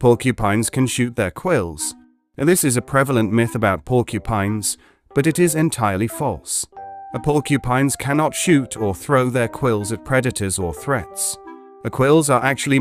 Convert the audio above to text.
Porcupines can shoot their quills. And this is a prevalent myth about porcupines, but it is entirely false. Porcupines cannot shoot or throw their quills at predators or threats. Quills are actually